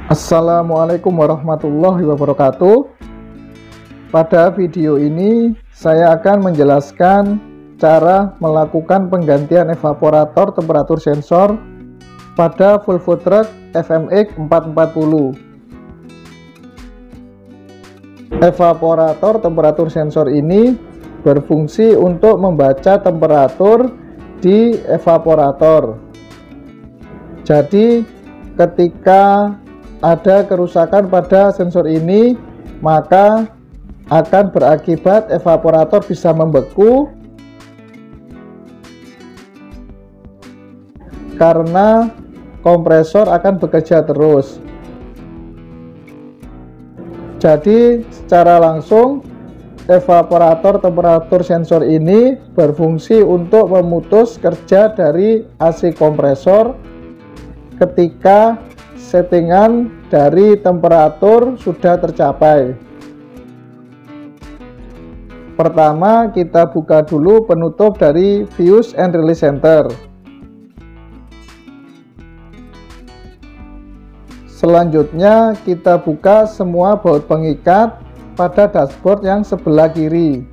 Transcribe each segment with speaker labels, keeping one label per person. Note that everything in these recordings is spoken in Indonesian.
Speaker 1: Assalamualaikum warahmatullahi wabarakatuh. Pada video ini saya akan menjelaskan cara melakukan penggantian evaporator temperatur sensor pada Volvo Truck FMX 440. Evaporator temperatur sensor ini berfungsi untuk membaca temperatur di evaporator. Jadi ketika ada kerusakan pada sensor ini, maka akan berakibat evaporator bisa membeku karena kompresor akan bekerja terus. Jadi secara langsung evaporator temperatur sensor ini berfungsi untuk memutus kerja dari AC kompresor ketika settingan dari temperatur sudah tercapai. Pertama, kita buka dulu penutup dari fuse and release center. Selanjutnya kita buka semua baut pengikat pada dashboard yang sebelah kiri.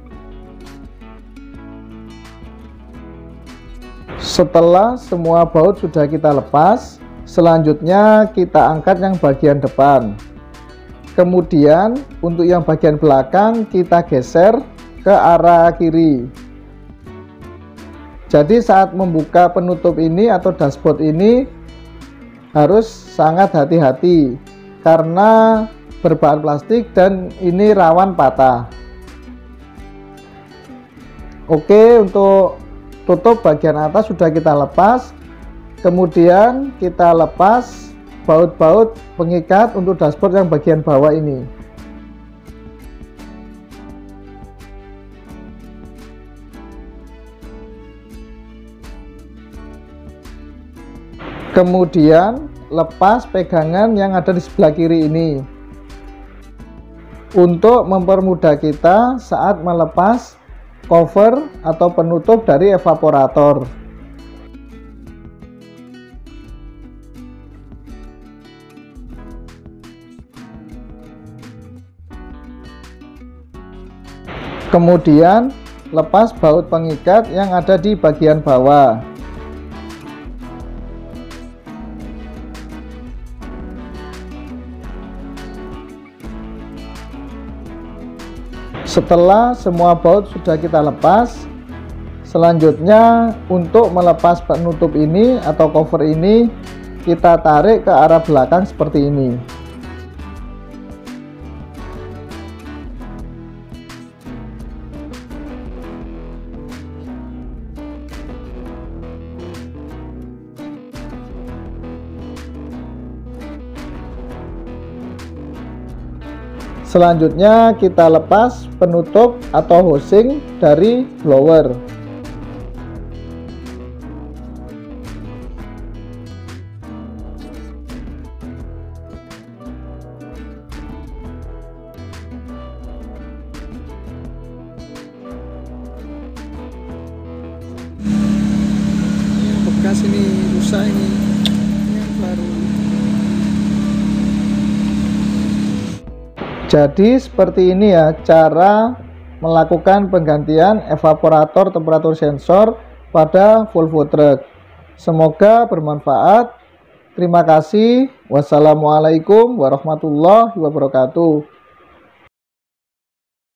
Speaker 1: Setelah semua baut sudah kita lepas, selanjutnya kita angkat yang bagian depan. Kemudian untuk yang bagian belakang kita geser ke arah kiri. Jadi saat membuka penutup ini atau dashboard ini harus sangat hati-hati karena berbahan plastik dan ini rawan patah. Oke, untuk tutup bagian atas sudah kita lepas. Kemudian kita lepas baut-baut pengikat untuk dashboard yang bagian bawah ini. Kemudian lepas pegangan yang ada di sebelah kiri ini untuk mempermudah kita saat melepas cover atau penutup dari evaporator. Kemudian lepas baut pengikat yang ada di bagian bawah. Setelah semua baut sudah kita lepas, selanjutnya untuk melepas penutup ini atau cover ini kita tarik ke arah belakang seperti ini. Selanjutnya kita lepas penutup atau housing dari blower.
Speaker 2: Bekas ini rusak, ini yang baru.
Speaker 1: Jadi seperti ini ya cara melakukan penggantian evaporator temperatur sensor pada Volvo Truck. Semoga bermanfaat. Terima kasih. Wassalamualaikum warahmatullahi wabarakatuh.